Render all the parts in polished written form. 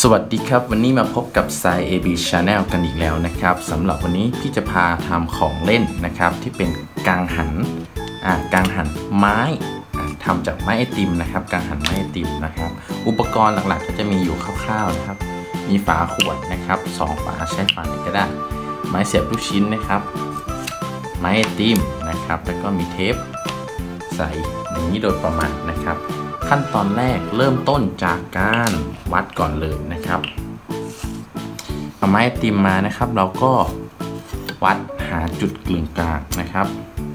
สวัสดีครับวันนี้มาพบกับ Sai AB Channel กันอีกแล้วนะครับสำหรับวันนี้พี่จะพาทำของเล่นนะครับที่เป็นกังหันไม้ทำจากไม้ไอติมนะครับกังหันไม้ไอติมนะครับอุปกรณ์หลักๆก็จะมีอยู่คร่าวๆนะครับมีฝาขวดนะครับ2ฝาใช้ฝาไหนก็ได้ไม้เสียบลูกชิ้นนะครับไม้ไอติมนะครับแล้วก็มีเทปใส่อย่างนี้โดยประมาณนะครับขั้นตอนแรกเริ่มต้นจากการวัดก่อนเลยนะครับเอาไม้ไอติมมานะครับเราก็วัดหาจุดกึ่งกลางนะครับ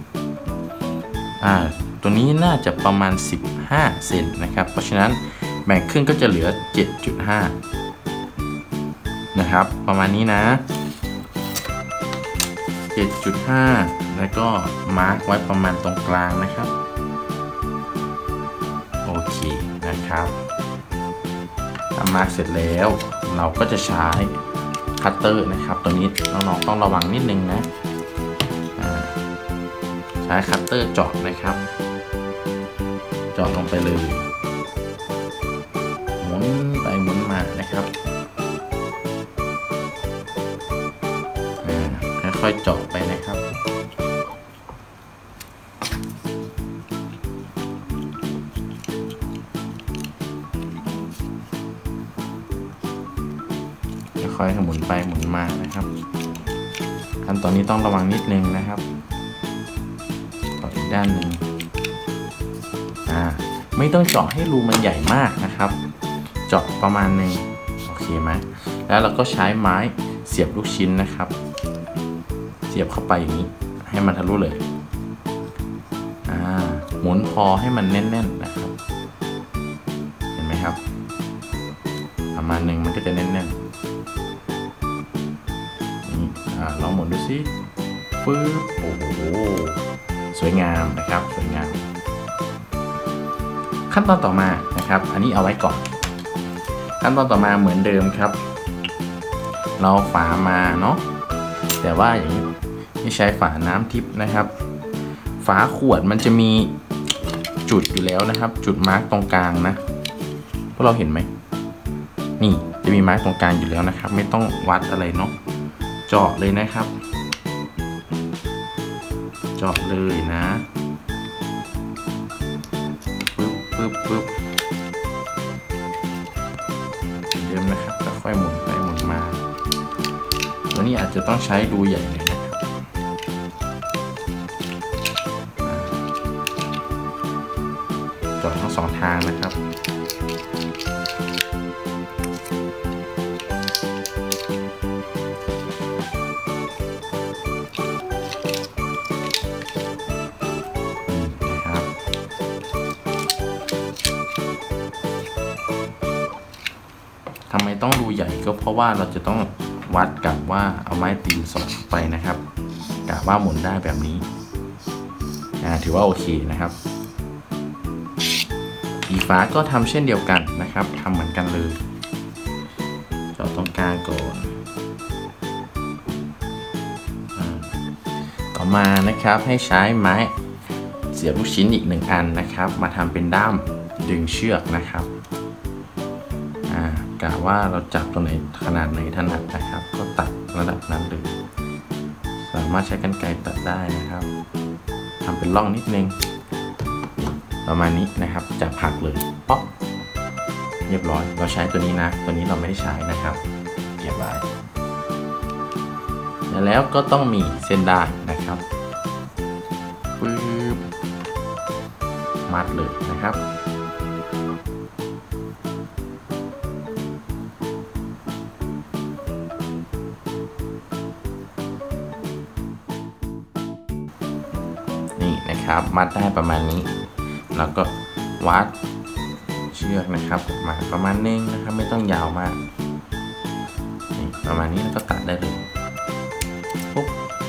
ตัวนี้น่าจะประมาณ15เซนนะครับเพราะฉะนั้นแบ่งครึ่งก็จะเหลือ 7.5 นะครับประมาณนี้นะ 7.5 แล้วก็มาร์กไว้ประมาณตรงกลางนะครับโอเคนะครับทำมาร์กเสร็จแล้วเราก็จะใช้คัตเตอร์นะครับตัวนี้น้องๆต้องระวังนิดนึงนะใช้คัตเตอร์เจาะนะครับเจาะลงไปเลยหมุนไปหมุนมานะครับค่อยๆเจาะไปนะครับค่อยๆหมุนไปหมุนมานะครับขั้นตอนนี้ต้องระวังนิดนึงนะครับต่ออีกด้านหนึ่งไม่ต้องเจาะให้รูมันใหญ่มากนะครับเจาะประมาณนึงโอเคไหมแล้วเราก็ใช้ไม้เสียบลูกชิ้นนะครับเสียบเข้าไปอย่างนี้ให้มันทะลุเลยหมุนพอให้มันแน่นๆนะครับเห็นไหมครับประมาณนึงมันก็จะแน่นๆลองหมุนดูสิปึ๊บโอ้โหสวยงามนะครับสวยงามขั้นตอนต่อมานะครับอันนี้เอาไว้ก่อนขั้นตอนต่อมาเหมือนเดิมครับเราฝามาเนาะแต่ว่าอย่างนี้ไม่ใช้ฝาน้ำทิพย์นะครับฝาขวดมันจะมีจุดอยู่แล้วนะครับจุดมาร์กตรงกลางนะพวกเราเห็นไหมนี่จะมีมาร์กตรงกลางอยู่แล้วนะครับไม่ต้องวัดอะไรเนาะเจาะเลยนะครับเจาะเลยนะปึ๊บเดิมนะครับค่อยๆหมุนไปหมุนมาตัวนี้อาจจะต้องใช้รูใหญ่หน่อยนะครับเจาะทั้ง2ทางนะครับทำไมต้องรูใหญ่ก็เพราะว่าเราจะต้องวัดกับว่าเอาไม้ตีนสอดไปนะครับกะว่าหมุนได้แบบนี้ถือว่าโอเคนะครับสีฟ้าก็ทำเช่นเดียวกันนะครับทำเหมือนกันเลยเจาะตรงกลางก่อนต่อมานะครับให้ใช้ไม้เสียบลูกชิ้นอีก1อันนะครับมาทำเป็นด้ามดึงเชือกนะครับกะว่าเราจับตรงไหนขนาดไหนถนัดนะครับก็ตัดระดับนั้นเลยสามารถใช้กรรไกรตัดได้นะครับทำเป็นร่องนิดนึงประมาณนี้นะครับจับหักเลยป๊อกเรียบร้อยเราใช้ตัวนี้นะตัวนี้เราไม่ได้ใช้นะครับเก็บไว้แล้วก็ต้องมีเส้นได้นะครับปึ๊บมัดเลยนะครับมัดได้ประมาณนี้แล้วก็วัดเชือกนะครับมาประมาณนึงนะครับไม่ต้องยาวมากนี่ประมาณนี้แล้วก็ตัดได้เลยปุ๊บ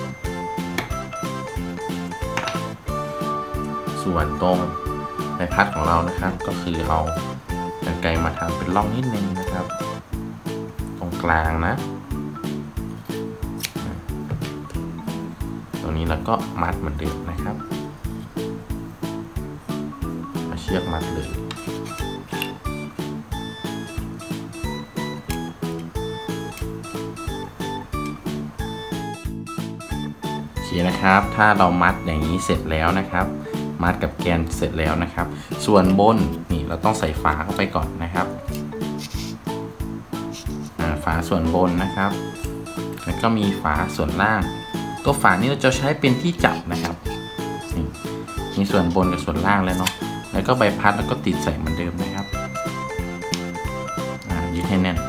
ส่วนตรงใบพัดของเรานะครับก็คือเอากรรไกรมาทำเป็นร่องนิดนึงนะครับตรงกลางนะตรงนี้แล้วก็มัดเหมือนเดิมนะครับเชือกมัดเลยเคนะครับ ถ้าเรามัดอย่างนี้เสร็จแล้วนะครับมัดกับแกนเสร็จแล้วนะครับส่วนบนนี่เราต้องใส่ฝาเข้าไปก่อนนะครับฝาส่วนบนนะครับแล้วก็มีฝาส่วนล่างตัวฝานี้เราจะใช้เป็นที่จับนะครับนี่มีส่วนบนกับส่วนล่างแล้วเนาะแล้วก็ใบพัดแล้วก็ติดใส่เหมือนเดิมนะครับยึดให้แน่น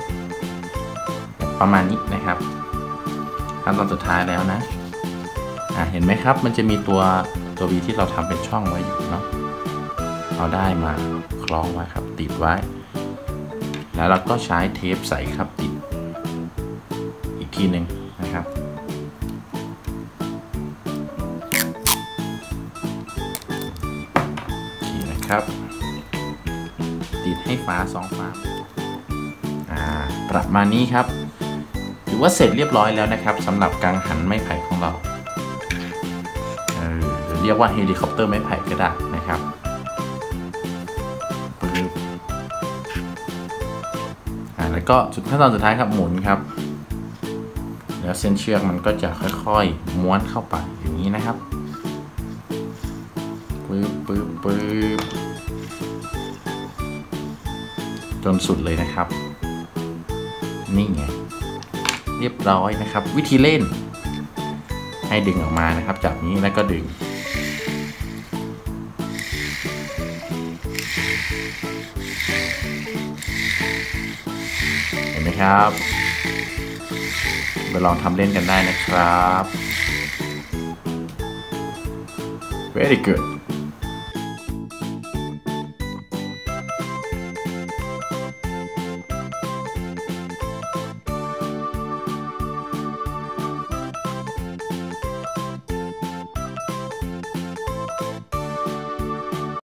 ประมาณนี้นะครับขั้นตอนสุดท้ายแล้วนะเห็นไหมครับมันจะมีตัวVที่เราทำเป็นช่องไว้อยู่เนาะเอาได้มาคล้องไว้ครับติดไว้แล้วเราก็ใช้เทปใสครับติดอีกทีหนึ่งนะครับโอเคนะครับติดให้ฝา2 ฝาประมาณนี้ครับถือว่าเสร็จเรียบร้อยแล้วนะครับสำหรับกังหันไม้ไผ่ของเราเรียกว่าเฮลิคอปเตอร์ไม้ไผ่ก็ได้นะครับแล้วก็ขั้นตอนสุดท้ายครับหมุนครับแล้วเส้นเชือกมันก็จะค่อยๆม้วนเข้าไปอย่างนี้นะครับปึ๊บจนสุดเลยนะครับนี่ไงเรียบร้อยนะครับวิธีเล่นให้ดึงออกมานะครับจับนี้แล้วก็ดึงเห็นไหมครับไปลองทำเล่นกันได้นะครับ very good